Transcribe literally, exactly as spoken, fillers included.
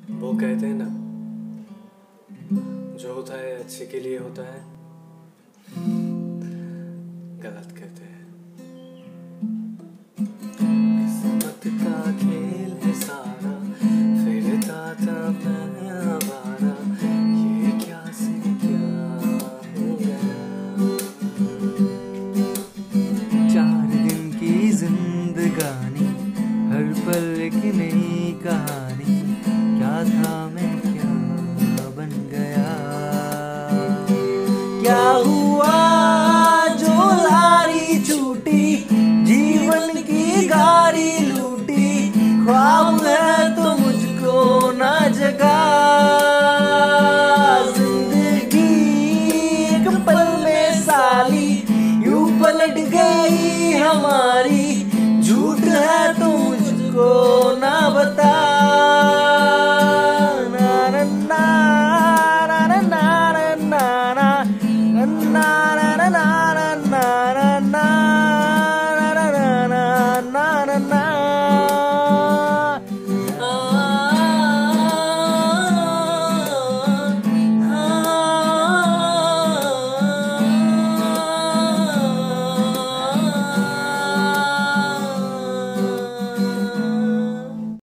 वो कहते हैं ना, जो होता है अच्छे के लिए होता है। गलत कहते हैं। किस्मत का खेल है सारा, फिरता था मैं आवारा, ये क्या से क्या हो गया। चार दिन की जिंदगानी, हर पल की नई कहानी, क्या था मैं क्या बन गया। क्या हुआ जो लारी छूटी, जीवन की गाड़ी लूटी, ख्वाब है तो मुझको ना जगा। जिंदगी एक पल में साली यूं पलट गई हमारी, झूठ है तो मुझको ना बता। ना ना ना ना ना ना ना ना ना ना ना।